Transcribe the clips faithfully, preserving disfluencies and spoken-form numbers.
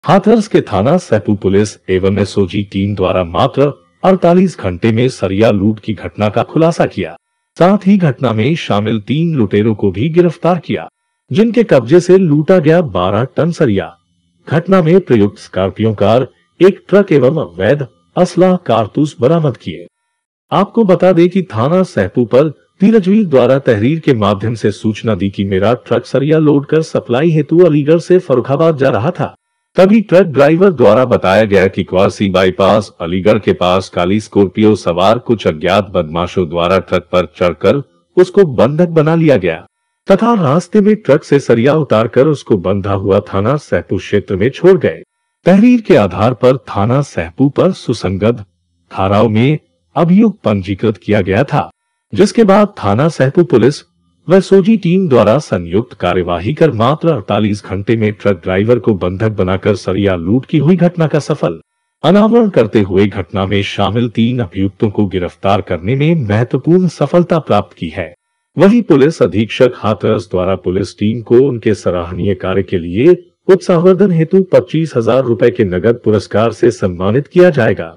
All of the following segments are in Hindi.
हाथरस के थाना सहपू पुलिस एवं एसओजी टीम द्वारा मात्र अड़तालीस घंटे में सरिया लूट की घटना का खुलासा किया। साथ ही घटना में शामिल तीन लुटेरों को भी गिरफ्तार किया, जिनके कब्जे से लूटा गया बारह टन सरिया। घटना में प्रयुक्त स्कॉर्पियो कार, एक ट्रक एवं अवैध असला कारतूस बरामद किए। आपको बता दें कि थाना सहपू पर धीरजवीर द्वारा तहरीर के माध्यम से सूचना दी कि मेरा ट्रक सरिया लोड कर सप्लाई हेतु अलीगढ़ से फर्रुखाबाद जा रहा था। तभी ट्रक ड्राइवर द्वारा बताया गया कि क्वासी बाईपास अलीगढ़ के पास काली स्कॉर्पियो सवार कुछ अज्ञात बदमाशों द्वारा ट्रक पर चढ़कर उसको बंधक बना लिया गया तथा रास्ते में ट्रक से सरिया उतारकर उसको बंधा हुआ थाना सहपू क्षेत्र में छोड़ गए। तहरीर के आधार पर थाना सहपू पर सुसंगत धाराओं में अभियोग पंजीकृत किया गया था, जिसके बाद थाना सहपू पुलिस व एसओजी टीम द्वारा संयुक्त कार्यवाही कर मात्र अड़तालीस घंटे में ट्रक ड्राइवर को बंधक बनाकर सरिया लूट की हुई घटना का सफल अनावरण करते हुए घटना में शामिल तीन अभियुक्तों को गिरफ्तार करने में महत्वपूर्ण सफलता प्राप्त की है। वहीं पुलिस अधीक्षक हाथरस द्वारा पुलिस टीम को उनके सराहनीय कार्य के लिए उत्साहवर्धन हेतु पच्चीस हजार रूपए के नगद पुरस्कार से सम्मानित किया जाएगा।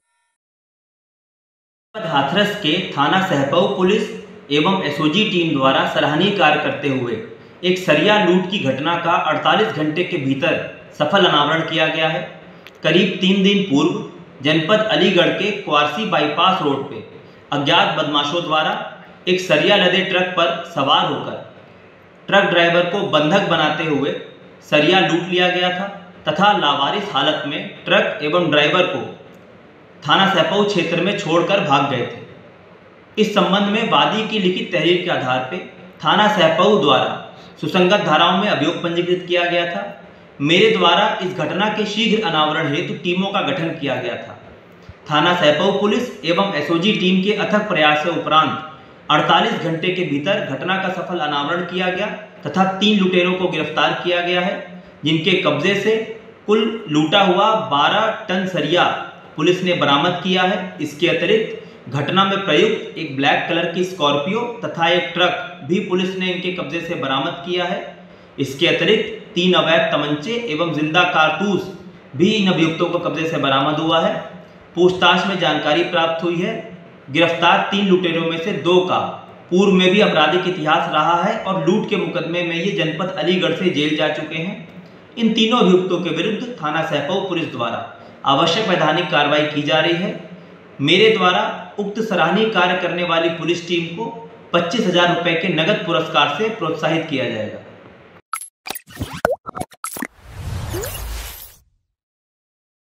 हाथरस के थाना सहपऊ पुलिस एवं एसओजी टीम द्वारा सराहनीय कार्य करते हुए एक सरिया लूट की घटना का अड़तालीस घंटे के भीतर सफल अनावरण किया गया है। करीब तीन दिन पूर्व जनपद अलीगढ़ के क्वासी बाईपास रोड पे अज्ञात बदमाशों द्वारा एक सरिया लदे ट्रक पर सवार होकर ट्रक ड्राइवर को बंधक बनाते हुए सरिया लूट लिया गया था तथा लावारिस हालत में ट्रक एवं ड्राइवर को थाना सहपऊ क्षेत्र में छोड़कर भाग गए थे। इस संबंध में वादी की लिखित तहरीर के आधार पर थाना सहपऊ द्वारा सुसंगत धाराओं में अभियोग पंजीकृत किया गया था। मेरे द्वारा इस घटना के शीघ्र अनावरण हेतु टीमों का गठन किया गया था। थाना सहपऊ पुलिस एवं एसओजी टीम के अथक प्रयास से उपरांत अड़तालीस घंटे के भीतर घटना का सफल अनावरण किया गया तथा तीन लुटेरों को गिरफ्तार किया गया है, जिनके कब्जे से कुल लूटा हुआ बारह टन सरिया पुलिस ने बरामद किया है। इसके अतिरिक्त घटना में प्रयुक्त एक ब्लैक कलर की स्कॉर्पियो तथा एक ट्रक भी पुलिस ने इनके कब्जे से बरामद किया है। इसके अतिरिक्त तीन अवैध तमंचे एवं जिंदा कारतूस भी इन अभियुक्तों को कब्जे से बरामद हुआ है। पूछताछ में जानकारी प्राप्त हुई है, गिरफ्तार तीन लुटेरों में से दो का पूर्व में भी आपराधिक इतिहास रहा है और लूट के मुकदमे में ये जनपद अलीगढ़ से जेल जा चुके हैं। इन तीनों अभियुक्तों के विरुद्ध थाना सहपऊ पुलिस द्वारा आवश्यक वैधानिक कार्रवाई की जा रही है। मेरे द्वारा उक्त सराहनीय कार्य करने वाली पुलिस टीम को पच्चीस हजार रुपए के नगद पुरस्कार से प्रोत्साहित किया जाएगा।